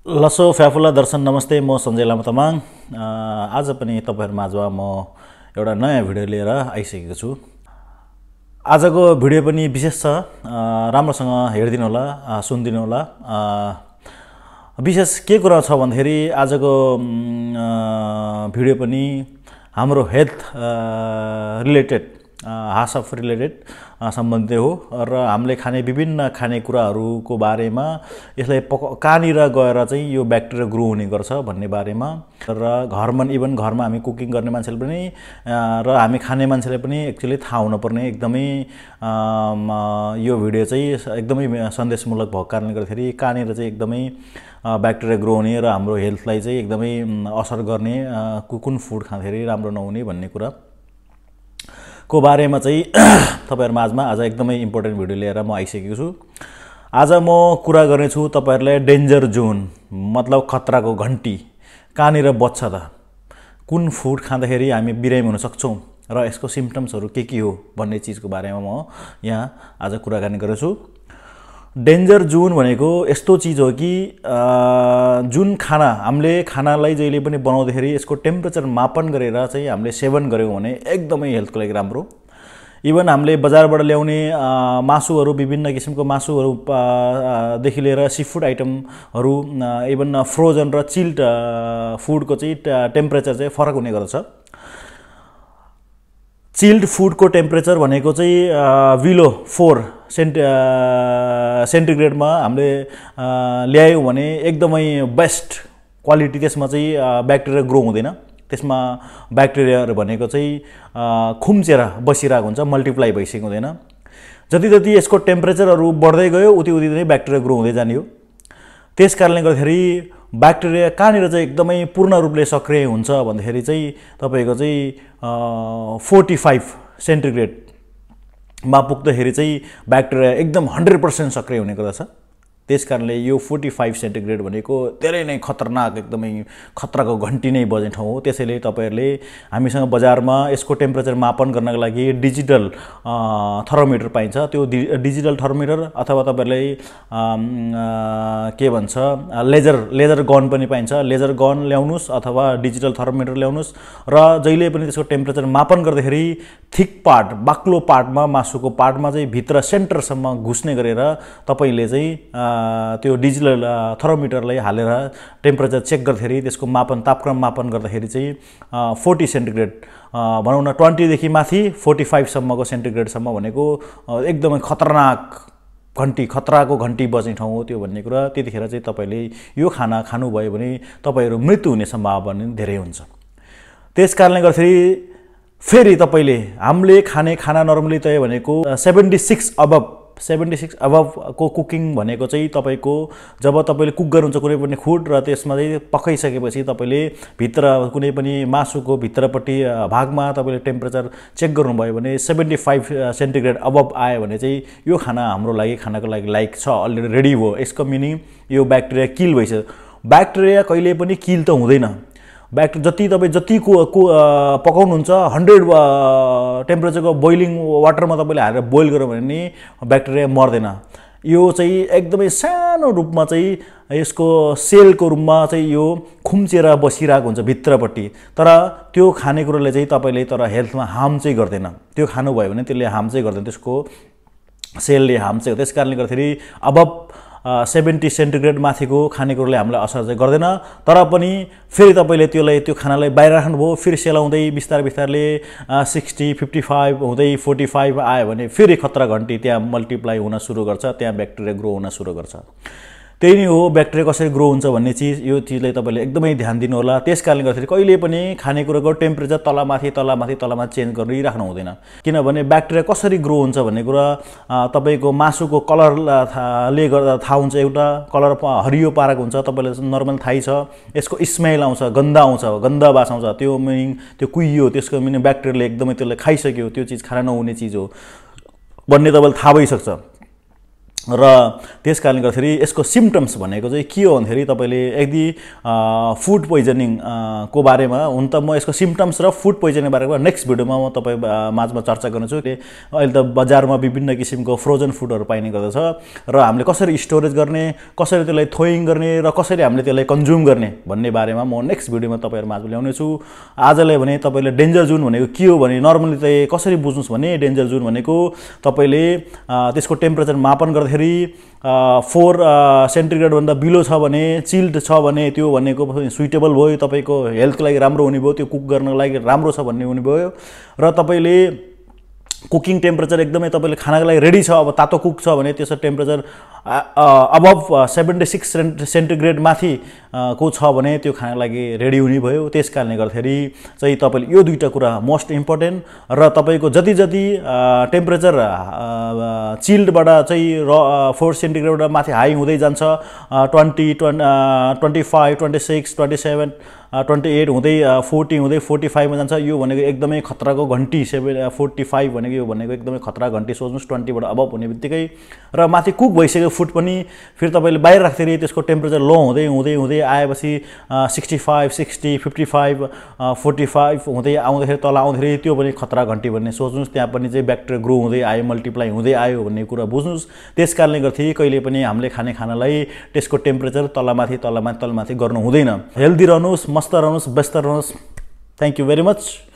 लसो फ्याफुला दर्शन नमस्ते। म सञ्जय लामा तामाङ। आज पनि तपाईहरु माझमा म एउटा नयाँ भिडियो लिएर आइसकेको छु। आजको भिडियो पनि विशेष छ, राम्रोसँग हेर्दिनु होला, सुन्दिनु होला। विशेष के कुरा छ भन्दाखेरि आजको भिडियो पनि हाम्रो हेल्थ रिलेटेड, हार्ट रिलेटेड सम्बन्धित हो र हामीले खाने विभिन्न खानेकुराहरूको बारेमा, यसलाई कहाँनिर गएर चाहिँ यो ब्याक्टेरिया ग्रो हुने गर्छ भन्ने बारेमा र इभन घरमा हामी कुकिङ गर्ने मान्छेले पनि र हामी खाने मान्छेले पनि एक्चुअली थाहा हुनुपर्ने एकदमै यो भिडियो चाहिँ एकदमै सन्देशमूलक भएको कारणले गर्दाखेरि कहाँनिर चाहिँ एकदमै ब्याक्टेरिया ग्रो हुने र हाम्रो हेल्थलाई चाहिँ एकदमै असर गर्ने, कुन फुड खाँदाखेरि राम्रो नहुने भन्ने कुरा को बारेमा चाहिँ तपाईहरु माझमा आज एकदमै इम्पोर्टेन्ट भिडियो लिएर म आइसकेको छु। आज म कुरा गर्ने छु तपाईहरुलाई डेन्जर जोन, मतलब खतराको घण्टी कहाँनिर बज्छ त, कुन फुड खाँदाखेरि हामी बिरामी हुन सक्छौं र यसको सिम्पटम्सहरु के हो भन्ने चीजको बारेमा म यहाँ आज कुराकानी गर्छु। डेन्जर जोन भनेको यस्तो चीज हो कि जुन खाना हामीले खानालाई जहिले पनि बनाउँदाखेरि यसको टेम्परेचर मापन गरेर चाहिँ हामीले सेवन गर्यौं भने एकदमै हेल्थको लागि राम्रो। इभन हामीले बजारबाट ल्याउने मासुहरु, विभिन्न किसिमको मासुहरु देखि लिएर सी फुड आइटमहरु, इभन फ्रोजन र चिल्ड फुडको चाहिँ टेम्परेचर चाहिँ फरक हुने गर्छ। चिल्ड फुडको टेम्परेचर भनेको चाहिँ बिलो 4 सेन्टिग्रेडमा हामीले ल्यायौं भने एकदमै बेस्ट क्वालिटी, त्यसमा चाहिँ ब्याक्टेरिया ग्रो हुँदैन। त्यसमा ब्याक्टेरियाहरु भनेको चाहिँ खुम्चेर बसिरहेको हुन्छ, मल्टिप्लाई भइसकेको हुँदैन। जति जति यसको टेम्परेचरहरु बढ्दै गयो उति उति नै ब्याक्टेरिया ग्रो हुँदै जाने हो। त्यसकारणले गर्दाखेरि ब्याक्टेरिया कहाँनिर चाहिँ एकदमै पूर्ण रूपले सक्रिय हुन्छ भन्दाखेरि चाहिँ तपाईको चाहिँ 45 सेन्टिग्रेड मा पुग्दाखेरि चाहिँ ब्याक्टेरिया एकदम 100% सक्रिय हुने गर्दछ। त्यसकारणले यो 45 सेन्टिग्रेड भनेको धेरै नै खतरनाक, एकदमै खतराको घण्टी नै बज्ने ठाउँ हो। त्यसैले तपाईहरुले हामीसँग बजारमा यसको टेम्परेचर मापन गर्नको लागि डिजिटल थर्मोमिटर पाइन्छ। त्यो डिजिटल थर्मोमिटर अथवा तपाईहरुले के भन्छ लेजर गन पनि पाइन्छ। लेजर गन ल्याउनुस् अथवा डिजिटल थर्मोमिटर ल्याउनुस् र जहिले पनि त्यसको टेम्परेचर मापन गर्दाखेरि थिक पार्ट, बाक्लो पार्टमा, मासुको पार्टमा चाहिँ भित्र सेन्टरसम्म घुस्ने गरेर तपाईले चाहिँ त्यो डिजिटल थर्मोमिटरलाई हालेर टेम्परेचर चेक गर्दाखेरि त्यसको मापन, तापक्रम मापन गर्दाखेरि चाहिँ 40 सेन्टिग्रेड भनौं न, 20 देखि माथि 45 सम्मको सेन्टिग्रेड सम्म भनेको एकदमै खतरनाक घण्टी, खतराको घण्टी बज्ने ठाउँ हो त्यो भन्ने कुरा। त्यतिखेर चाहिँ तपाईले यो खाना खानु भयो भने तपाईहरु मृत्यु हुने सम्भावना धेरै हुन्छ। त्यसकारणले गर्दाखेरि फेरि तपाईले हामीले खाने खाना नर्मली तय भनेको 76 अबव को कुकिङ भनेको चाहिँ तपाईको जब तपाईले कुक गर्नुहुन्छ कुनै पनि फुड र त्यसमा चाहिँ पकाइसकेपछि तपाईले भित्र कुनै पनि मासुको भित्रपट्टि भागमा तपाईले टेम्परेचर चेक गर्नुभयो भने 75 सेन्टिग्रेड अबव आयो भने चाहिँ यो खाना हाम्रो लागि खानको लागि लायक छ, अलरेडी रेडी हो। यसको मिनिङ यो ब्याक्टेरिया किल भइसक्यो। ब्याक्टेरिया कहिले पनि किल त हुँदैन। ब्याक्टेरिया जति पकाउनुहुन्छ 100 टेम्परेचरको बोइलिङ वाटरमा तपाईले हालेर बोइल गर्यो भने नि ब्याक्टेरिया मर्दैन। यो चाहिँ एकदमै सानो रूपमा चाहिँ यसको सेलको रूपमा चाहिँ यो खुम्चेर बसिरहेको हुन्छ भित्रपट्टि, तर त्यो खानेकुराले चाहिँ तपाईले तर हेल्थमा हार्म चाहिँ गर्दैन। त्यो खानु भयो भने त्यसले हार्म चाहिँ गर्दैन, त्यसको सेलले हार्म चाहिँ। त्यसकारणले गर्दाखेरि अबव 70 सेन्टिग्रेड माथिको खानेकुराले हामीलाई असर चाहिँ गर्दैन। तर पनि फेरि तपाईले त्यो खानालाई बाहिर राख्नुभयो, फेरि सेलाउँदै बिस्तारै 60, 55 हुँदै 45 आयो भने फेरि खतरा घण्टी त्यहाँ मल्टिप्लाई हुन सुरु गर्छ, त्यहाँ ब्याक्टेरिया ग्रो हुन सुरु गर्छ। त्यही नै हो ब्याक्टेरिया कसरी ग्रो हुन्छ भन्ने चीज। यो चीजलाई तपाईले एकदमै ध्यान दिनु होला। त्यसकारणले गर्दाखेरि कहिले पनि खानेकुराको टेम्परेचर तलमाथि चेन्ज गरिराख्नु हुँदैन, किनभने ब्याक्टेरिया कसरी ग्रो हुन्छ भन्ने कुरा तपाईको मासुको कलरले गर्दा थाहा हुन्छ। एउटा कलर हरियो पारेको हुन्छ, तपाईलाई नर्मल थाहै छ। यसको स्मेल आउँछ, गन्ध बास आउँछ, त्यो मिनिङ त्यो कुहियो, त्यसको मिनिङ ब्याक्टेरियाले एकदमै त्यसलाई खाइसक्यो, त्यो चीज खान नहुने चीज हो भन्ने तपाईलाई थाहा भइसक्छ। र त्यस कारणले गर्दाखेरि यसको सिम्पटम्स भनेको चाहिँ के हो भन्दाखेरि तपाईँले यदि फुड पोइजनिङ को बारेमा हुन त म यसको सिम्पटम्स र फुड पोइजनिङ बारेमा नेक्स्ट भिडियोमा म तपाईँ माझमा चर्चा गर्नेछु। अहिले त बजारमा विभिन्न किसिमको फ्रोजन फुडहरू पाइने गर्दछ र हामीले कसरी स्टोरेज गर्ने, कसरी त्यसलाई थ्रोइङ गर्ने र कसरी हामीले त्यसलाई कन्ज्युम गर्ने भन्ने बारेमा म नेक्स्ट भिडियोमा तपाईँहरू माझमा ल्याउनेछु। आजलाई भने तपाईँले डेन्जर जोन भनेको के हो भने नर्मली चाहिँ कसरी बुझ्नुहोस् भने डेन्जर जोन भनेको तपाईँले त्यसको टेम्परेचर मापन गर्दाखेरि 4 सेन्टिग्रेडभन्दा बिलो छ भने, चिल्ड छ भने त्यो भनेको सुइटेबल भयो, तपाईँको हेल्थको लागि राम्रो हुने भयो, त्यो कुक गर्नको लागि राम्रो छ भन्ने हुने भयो। र तपाईँले कुकिङ टेम्परेचर एकदमै तपाईँले खानाको लागि रेडी छ, अब तातो कुक छ भने त्यसको टेम्परेचर अबभ 76 सेन्टिग्रेड माथि को छ भने त्यो खानाको लागि रेडी हुने भयो। त्यस कारणले गर्दाखेरि चाहिँ तपाईँले यो दुईटा कुरा मोस्ट इम्पोर्टेन्ट र तपाईँको जति जति टेम्परेचर चिल्डबाट चाहिँ 4 सेन्टिग्रेडबाट माथि हाई हुँदै जान्छ 20, 25, 26, 27, 28 हुँदै 40 हुँदै 45 मा जान्छ, यो भनेको एकदमै खतराको घन्टी। 45 भनेको यो भनेको एकदमै खतरा घन्टी सोच्नुहोस्। 20 बाट अबभ हुने बित्तिकै र माथि कुक भइसक्यो फुड पनि फेरि तपाईँले बाहिर राख्दाखेरि त्यसको टेम्परेचर लो हुँदै हुँदै हुँदै आएपछि 65, 60, 55, 45 हुँदै आउँदाखेरि तल आउँदाखेरि त्यो पनि खतरा घन्टी भन्ने सोच्नुहोस्। त्यहाँ पनि चाहिँ ब्याक्टेरिया ग्रो हुँदै आयो, मल्टिप्लाई हुँदै आयो भन्ने कुरा बुझ्नुहोस्। त्यस कारणले गर्दाखेरि कहिले पनि हामीले खाने खानालाई त्यसको टेम्परेचर तलमाथि तलमाथि तलमाथि गर्नु हुँदैन। हेल्दी रहनुहोस्, मस्त रहनुहोस्, व्यस्त रहनुहोस्। Thank you very much.